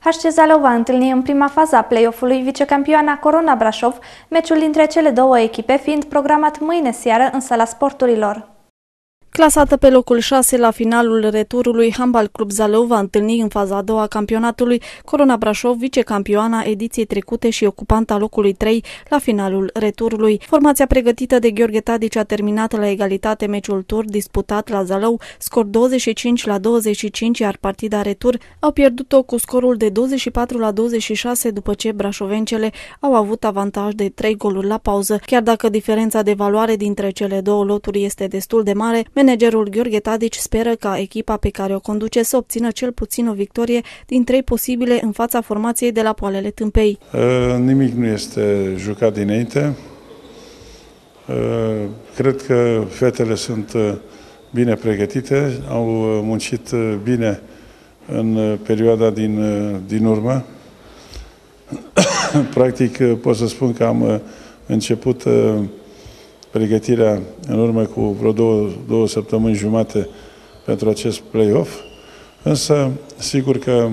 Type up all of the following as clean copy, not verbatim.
HC Zalău va întâlni în prima fază a play-off-ului vicecampioana Corona Brașov, meciul dintre cele două echipe fiind programat mâine seară în Sala Sporturilor. Clasată pe locul 6 la finalul returului, Handbal Club Zalău va întâlni în faza a doua a campionatului Corona Brașov, vicecampioana ediției trecute și ocupanta locului 3 la finalul returului. Formația pregătită de Gheorghe Tadici a terminat la egalitate meciul tur disputat la Zalău, scor 25-25, iar partida retur au pierdut-o cu scorul de 24-26 după ce brașovencele au avut avantaj de 3 goluri la pauză. Chiar dacă diferența de valoare dintre cele două loturi este destul de mare, managerul Gheorghe Tadici speră ca echipa pe care o conduce să obțină cel puțin o victorie din 3 posibile în fața formației de la Poalele Tâmpei. Nimic nu este jucat dinainte. Cred că fetele sunt bine pregătite, au muncit bine în perioada din urmă. Practic pot să spun că am început pregătirea în urmă cu vreo două săptămâni jumate pentru acest play-off, însă sigur că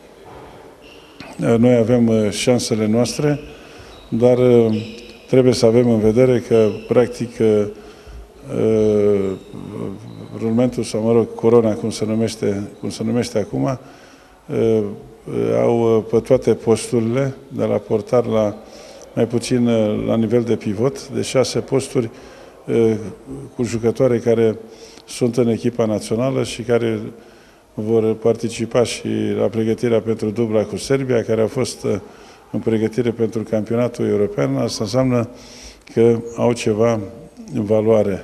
noi avem șansele noastre, dar trebuie să avem în vedere că practic rulmentul sau, mă rog, Corona, cum se numește acum, au pe toate posturile, de la portar la mai puțin la nivel de pivot, de 6 posturi cu jucătoare care sunt în echipa națională și care vor participa și la pregătirea pentru dubla cu Serbia, care a fost în pregătire pentru campionatul european. Asta înseamnă că au ceva în valoare.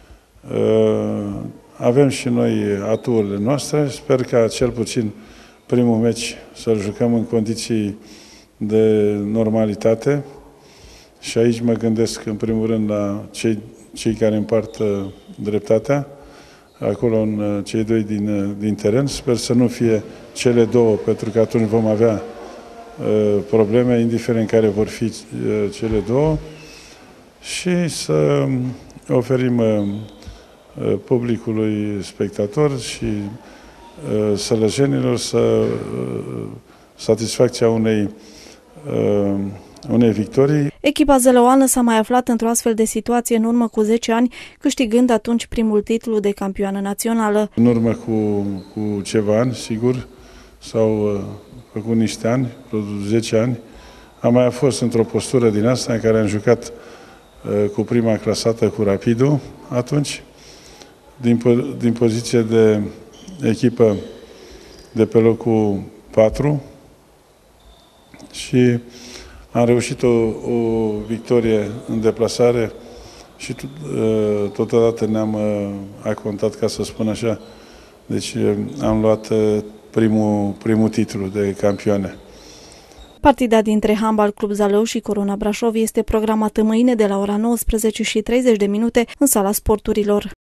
Avem și noi aturile noastre. Sper ca cel puțin primul meci să-l jucăm în condiții de normalitate și aici mă gândesc în primul rând la cei care împart dreptatea, acolo în cei doi din teren. Sper să nu fie cele două, pentru că atunci vom avea probleme, indiferent care vor fi cele două, și să oferim publicului spectator și sălăjenilor satisfacția unei victorii. Echipa zălăoană s-a mai aflat într-o astfel de situație în urmă cu 10 ani, câștigând atunci primul titlu de campioană națională. În urmă cu ceva ani, sigur, s-au făcut niște ani, 10 ani, am mai fost într-o postură din asta în care am jucat cu prima clasată, cu Rapidul, atunci, din poziție de echipă de pe locul 4, și am reușit o victorie în deplasare și totodată ne-am acontat, ca să spun așa. Deci am luat primul titlu de campioane. Partida dintre Handbal Club Zalău și Corona Brașov este programată mâine de la ora 19:30 în Sala Sporturilor.